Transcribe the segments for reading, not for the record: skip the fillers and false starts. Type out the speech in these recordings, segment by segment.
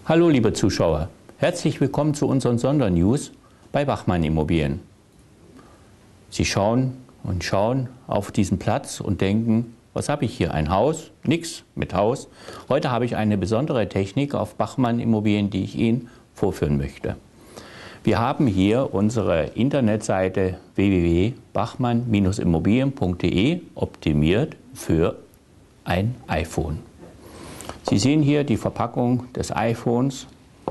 Hallo liebe Zuschauer, herzlich willkommen zu unseren Sondernews bei Bachmann Immobilien. Sie schauen und schauen auf diesen Platz und denken, was habe ich hier, ein Haus? Nix mit Haus. Heute habe ich eine besondere Technik auf Bachmann Immobilien, die ich Ihnen vorführen möchte. Wir haben hier unsere Internetseite www.bachmann-immobilien.de optimiert für ein iPhone. Sie sehen hier die Verpackung des iPhones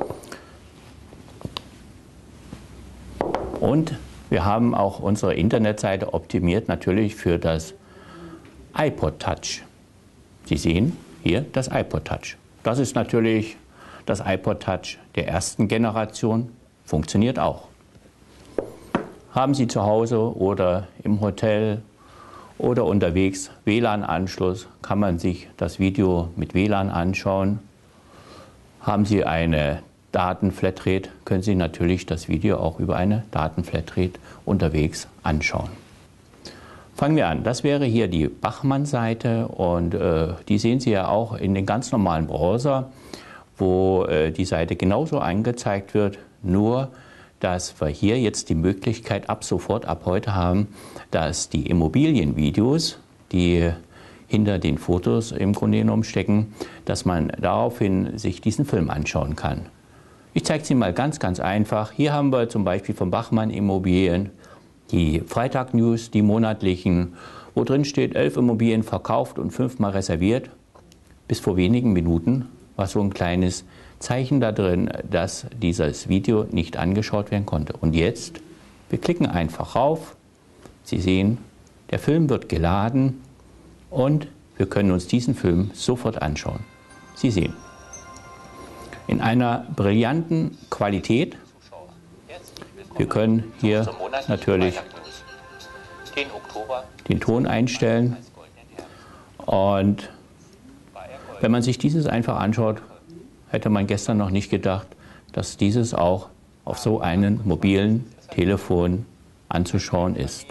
und wir haben auch unsere Internetseite optimiert natürlich für das iPod Touch. Sie sehen hier das iPod Touch. Das ist natürlich das iPod Touch der ersten Generation, funktioniert auch. Haben Sie zu Hause oder im Hotel oder unterwegs WLAN-Anschluss, kann man sich das Video mit WLAN anschauen. Haben Sie eine Datenflatrate, können Sie natürlich das Video auch über eine Datenflatrate unterwegs anschauen. Fangen wir an. Das wäre hier die Bachmann-Seite und die sehen Sie ja auch in den ganz normalen Browser, wo die Seite genauso angezeigt wird, nur dass wir hier jetzt die Möglichkeit ab sofort, ab heute haben, dass die Immobilienvideos, die hinter den Fotos im Grunde genommen stecken, dass man daraufhin sich diesen Film anschauen kann. Ich zeige es Ihnen mal ganz einfach. Hier haben wir zum Beispiel von Bachmann Immobilien die Freitag-News, die monatlichen, wo drin steht, 11 Immobilien verkauft und 5-mal reserviert. Bis vor wenigen Minuten war so ein kleines Zeichen da drin, dass dieses Video nicht angeschaut werden konnte. Und jetzt, wir klicken einfach rauf. Sie sehen, der Film wird geladen und wir können uns diesen Film sofort anschauen. Sie sehen, in einer brillanten Qualität. Wir können hier natürlich den Ton einstellen und wenn man sich dieses einfach anschaut, hätte man gestern noch nicht gedacht, dass dieses auch auf so einem mobilen Telefon anzuschauen ist.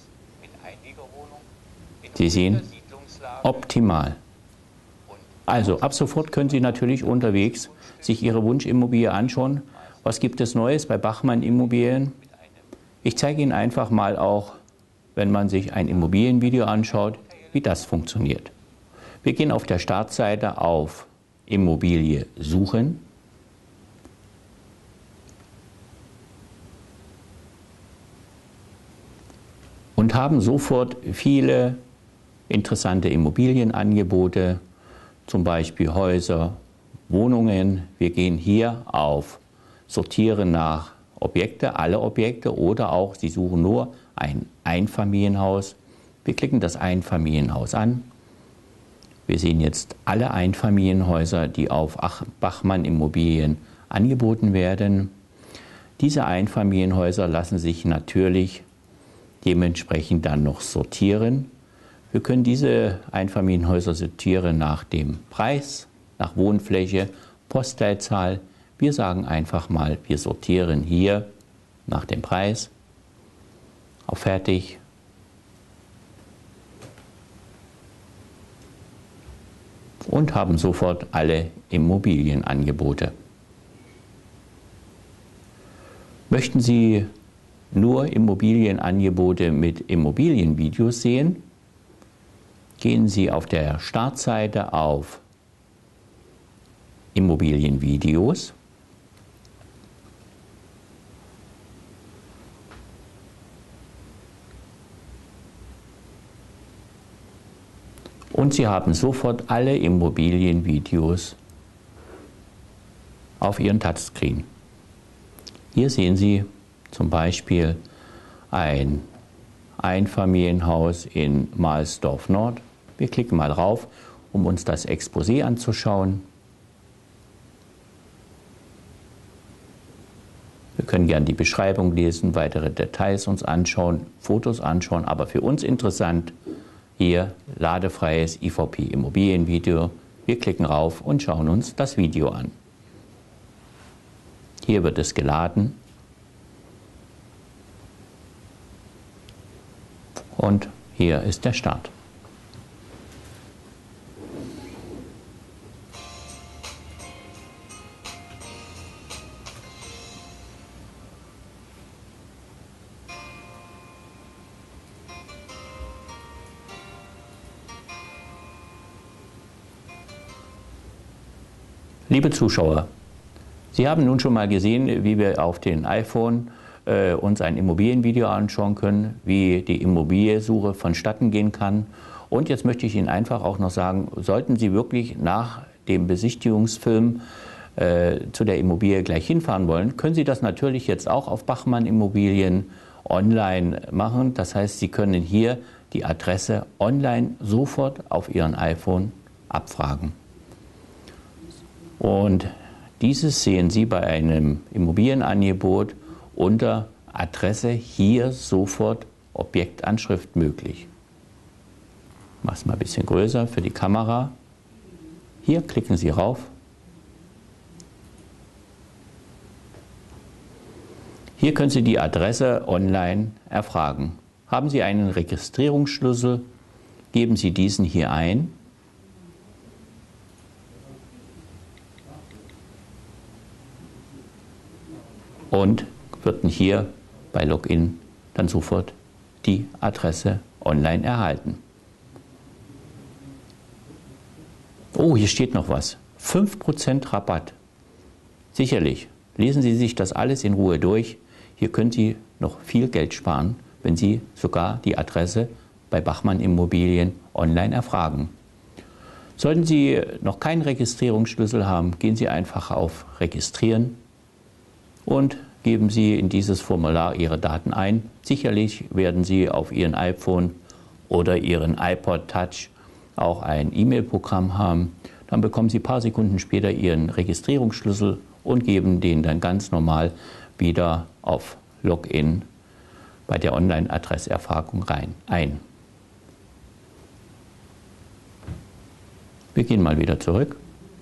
Sie sehen, optimal. Also ab sofort können Sie natürlich unterwegs sich Ihre Wunschimmobilie anschauen. Was gibt es Neues bei Bachmann Immobilien? Ich zeige Ihnen einfach mal auch, wenn man sich ein Immobilienvideo anschaut, wie das funktioniert. Wir gehen auf der Startseite auf Immobilie suchen. Und haben sofort viele interessante Immobilienangebote, zum Beispiel Häuser, Wohnungen. Wir gehen hier auf Sortieren nach Objekte, alle Objekte oder auch, Sie suchen nur ein Einfamilienhaus. Wir klicken das Einfamilienhaus an. Wir sehen jetzt alle Einfamilienhäuser, die auf Bachmann Immobilien angeboten werden. Diese Einfamilienhäuser lassen sich natürlich dementsprechend dann noch sortieren. Wir können diese Einfamilienhäuser sortieren nach dem Preis, nach Wohnfläche, Postleitzahl. Wir sagen einfach mal, wir sortieren hier nach dem Preis. Auf Fertig. Und haben sofort alle Immobilienangebote. Möchten Sie nur Immobilienangebote mit Immobilienvideos sehen? Gehen Sie auf der Startseite auf Immobilienvideos. Und Sie haben sofort alle Immobilienvideos auf Ihren Touchscreen. Hier sehen Sie zum Beispiel ein Einfamilienhaus in Mahlsdorf Nord. Wir klicken mal drauf, um uns das Exposé anzuschauen. Wir können gerne die Beschreibung lesen, weitere Details uns anschauen, Fotos anschauen, aber für uns interessant hier ladefreies IVP Immobilienvideo. Wir klicken rauf und schauen uns das Video an. Hier wird es geladen. Und hier ist der Start. Liebe Zuschauer, Sie haben nun schon mal gesehen, wie wir auf dem iPhone uns ein Immobilienvideo anschauen können, wie die Immobiliensuche vonstatten gehen kann. Und jetzt möchte ich Ihnen einfach auch noch sagen, sollten Sie wirklich nach dem Besichtigungsfilm zu der Immobilie gleich hinfahren wollen, können Sie das natürlich jetzt auch auf Bachmann Immobilien online machen. Das heißt, Sie können hier die Adresse online sofort auf Ihren iPhone abfragen. Und dieses sehen Sie bei einem Immobilienangebot unter Adresse hier sofort Objektanschrift möglich. Ich mache es mal ein bisschen größer für die Kamera. Hier klicken Sie rauf. Hier können Sie die Adresse online erfragen. Haben Sie einen Registrierungsschlüssel, geben Sie diesen hier ein. Und wird hier bei Login dann sofort die Adresse online erhalten. Oh, hier steht noch was. 5% Rabatt. Sicherlich. Lesen Sie sich das alles in Ruhe durch. Hier können Sie noch viel Geld sparen, wenn Sie sogar die Adresse bei Bachmann Immobilien online erfragen. Sollten Sie noch keinen Registrierungsschlüssel haben, gehen Sie einfach auf Registrieren und geben Sie in dieses Formular Ihre Daten ein. Sicherlich werden Sie auf Ihren iPhone oder Ihren iPod Touch auch ein E-Mail-Programm haben. Dann bekommen Sie ein paar Sekunden später Ihren Registrierungsschlüssel und geben den dann ganz normal wieder auf Login bei der Online-Adresserfahrung ein. Wir gehen mal wieder zurück,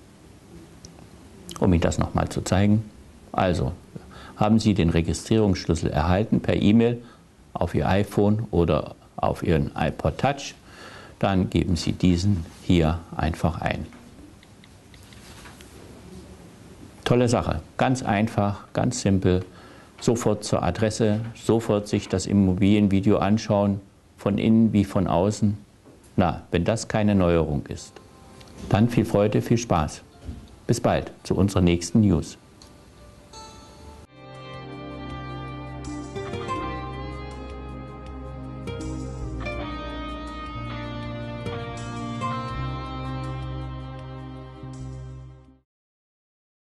um Ihnen das nochmal zu zeigen. Also, haben Sie den Registrierungsschlüssel erhalten per E-Mail auf Ihr iPhone oder auf Ihren iPod Touch, dann geben Sie diesen hier einfach ein. Tolle Sache, ganz einfach, ganz simpel, sofort zur Adresse, sofort sich das Immobilienvideo anschauen, von innen wie von außen. Na, wenn das keine Neuerung ist, dann viel Freude, viel Spaß. Bis bald zu unserer nächsten News.